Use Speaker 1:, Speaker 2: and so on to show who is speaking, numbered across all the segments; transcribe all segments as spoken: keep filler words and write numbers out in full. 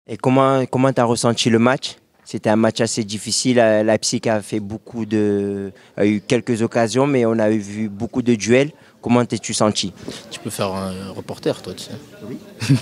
Speaker 1: Et comment comment t'as ressenti le match? C'était un match assez difficile. Euh, Leipzig a fait beaucoup de, a eu quelques occasions, mais on a vu beaucoup de duels. Comment t'es-tu senti?
Speaker 2: Tu peux faire un reporter, toi, tu sais.
Speaker 1: Oui.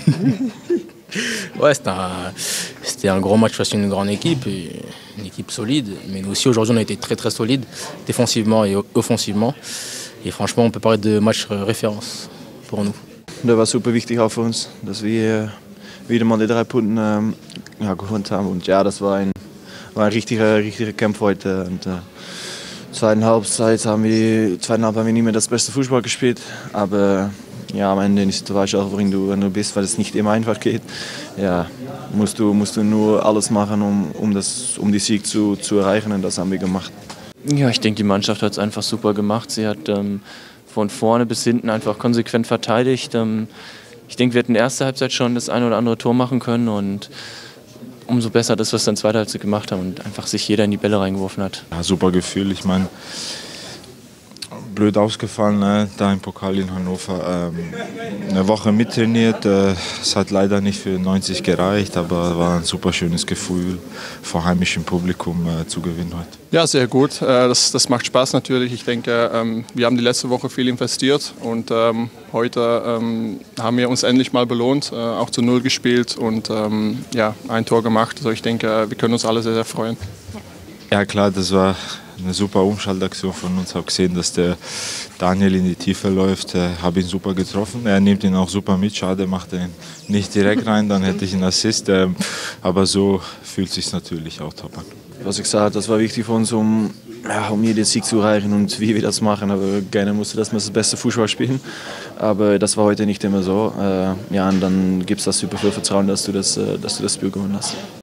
Speaker 2: Ouais, c'était un, c'était un gros match face à une grande équipe, et une équipe solide. Mais nous aussi, aujourd'hui, on a été très très solide, défensivement et offensivement. Et franchement, on peut parler de match référence pour nous.
Speaker 3: Das war super wichtig auch für uns, dass wir wieder mal die drei Punkte ähm, ja, geholt haben. Und ja, das war ein, war ein richtiger, richtiger Kampf heute. Und, äh, zweiten Halbzeit haben wir, zweiten Halbzeit haben wir nicht mehr das beste Fußball gespielt, aber ja, am Ende ist es auch, worin du, wenn du bist, weil es nicht immer einfach geht. Ja, musst du, musst du nur alles machen, um, um, das, um die Sieg zu, zu erreichen, und das haben wir gemacht.
Speaker 4: Ja, ich denke, die Mannschaft hat es einfach super gemacht. Sie hat ähm, von vorne bis hinten einfach konsequent verteidigt. Ähm, ich denke, wir hätten in der ersten Halbzeit schon das eine oder andere Tor machen können, und umso besser das, was wir in der zweiten Halbzeit gemacht haben und einfach sich jeder in die Bälle reingeworfen hat.
Speaker 5: Ja, super Gefühl. Ich meine, blöd ausgefallen, ne? Da im Pokal in Hannover. Ähm, eine Woche mittrainiert, äh, es hat leider nicht für neunzig gereicht, aber war ein super schönes Gefühl, vor heimischem Publikum äh, zu gewinnen heute.
Speaker 6: Ja, sehr gut. Das, das macht Spaß natürlich. Ich denke, ähm, wir haben die letzte Woche viel investiert, und ähm, heute ähm, haben wir uns endlich mal belohnt, äh, auch zu Null gespielt und ähm, ja, ein Tor gemacht. Also ich denke, wir können uns alle sehr, sehr freuen.
Speaker 5: Ja klar, das war eine super Umschaltaktion von uns. Ich habe gesehen, dass der Daniel in die Tiefe läuft. Ich habe ihn super getroffen. Er nimmt ihn auch super mit. Schade, macht er ihn nicht direkt rein, dann hätte ich einen Assist. Aber so fühlt es sich natürlich auch top an.
Speaker 3: Was ich gesagt habe, das war wichtig für uns, um, ja, um hier den Sieg zu erreichen und wie wir das machen. Aber keiner musste, dass wir das beste Fußball spielen. Aber das war heute nicht immer so. Ja, und dann gibt es das super viel Vertrauen, dass du das, dass du das Spiel gewonnen hast.